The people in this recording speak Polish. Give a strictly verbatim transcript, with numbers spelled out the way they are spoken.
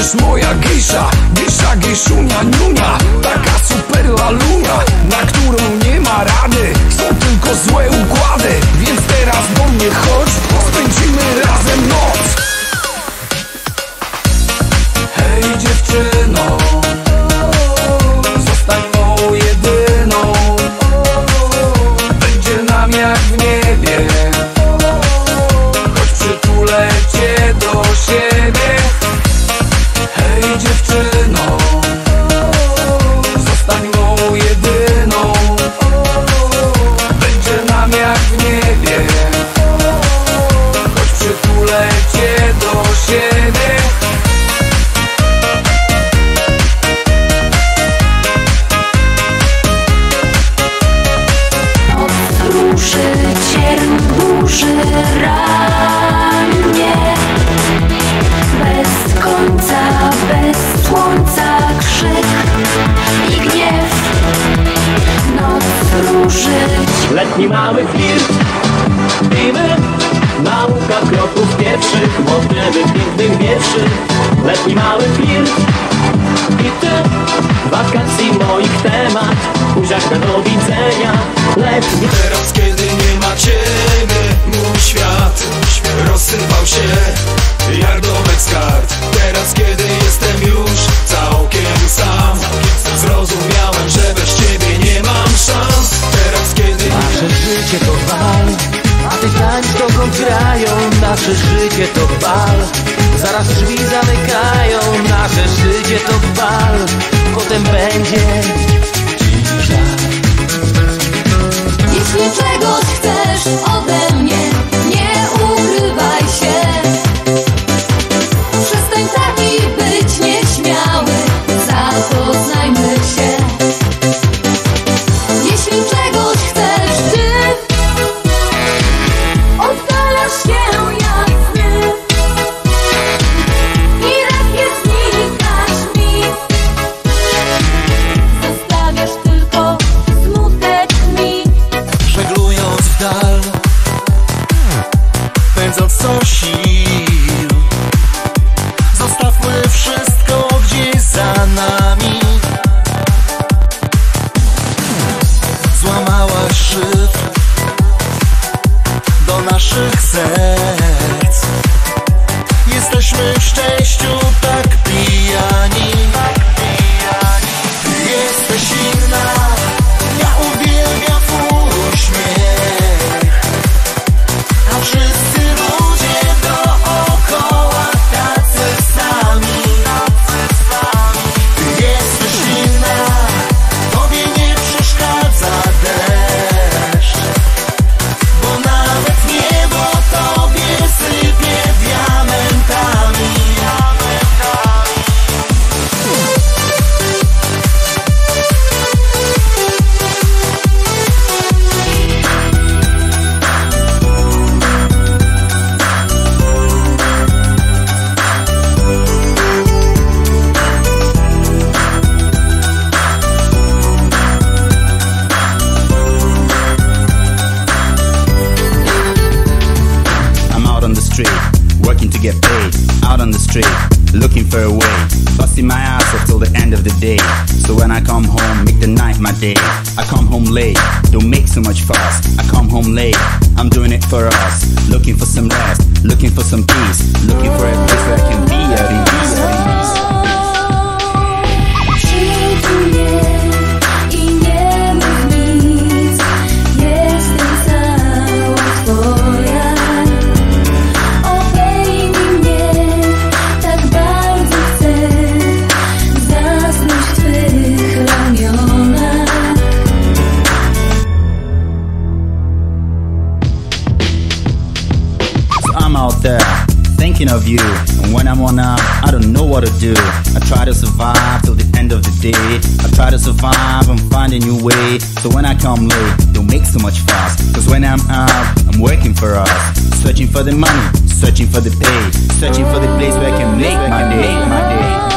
będziesz moja gisza, gisza, giszunia, niunia. Taka super lalunia, na którą nie ma rady. Są tylko złe układy, więc teraz do mnie chodź, spędzimy razem noc. Hej dziewczyno, zostań mą jedyną. Będzie nam jak w niebie, choć przytulę cię do siebie. Hej dziewczyno, zostań mą jedyną. Będzie nam jak w niebie, choć przytulę cię do siebie. Ruszy cierń, burzy ranie, bez końca, bez słońca krzyk i gniew. Noc ruszyć. Letni mały flirt i my, nauka kroków pierwszych, motywy pięknych wierszy. Letni mały flirt i ty, wakacji moich temat, buziaka do widzenia. Letni. Teraz kiedy nie ma ciebie, mój świat rozsypał się jak domek z kart. Teraz kiedy jestem już całkiem sam, zrozumiałem, że bez ciebie nie mam szans. Teraz kiedy nasze życie to bal, a ty tańcz dokąd grają. Nasze życie to bal, zaraz drzwi zamykają. Nasze życie to bal, potem będzie ci żal. Jeśli czegoś chcesz ode mnie, nie ukrywaj się. Przestań taki być nieśmiały, zapoznajmy się. Jeśli czegoś chcesz ty, oddalasz się jak sny i rapie znikasz mi. Zostawiasz tylko smutek mi. żeglując w dal, pędząc co sił, zostawmy wszystko gdzieś za nami. Złamałaś szyfr do naszych serc. Jesteśmy w szczęściu tak pijani. Jesteś inna, ja uwielbiam twój uśmiech, a wszyscy ludzie dookoła tacy sami. Ty jesteś inna, tobie nie przeszkadza deszcz, bo nawet niebo tobie sypie diamentami. I'm out on the street, working to get paid. Out on the street, looking for a way. Busting my ass off till the end of the day. So when I come home, make the night my day. I come home late, don't make so much fuss. I come home late, I'm doing it for us. Looking for some rest, looking for some peace. Looking for a place where I can be at ease. Przytul mnie i nie mów nic, jestem cała twoja. Obejmij mnie, tak bardzo chcę zasnąć w twych ramionach. So I'm out there, thinking of you. And when I'm on out, I don't know what to do. I try to survive till the end of the day. I try to survive and find a new way. So when I come late, don't make so much fuss. Cause when I'm out, I'm working for us. Searching for the money, searching for the pay, searching for the place where I can make my day, my day.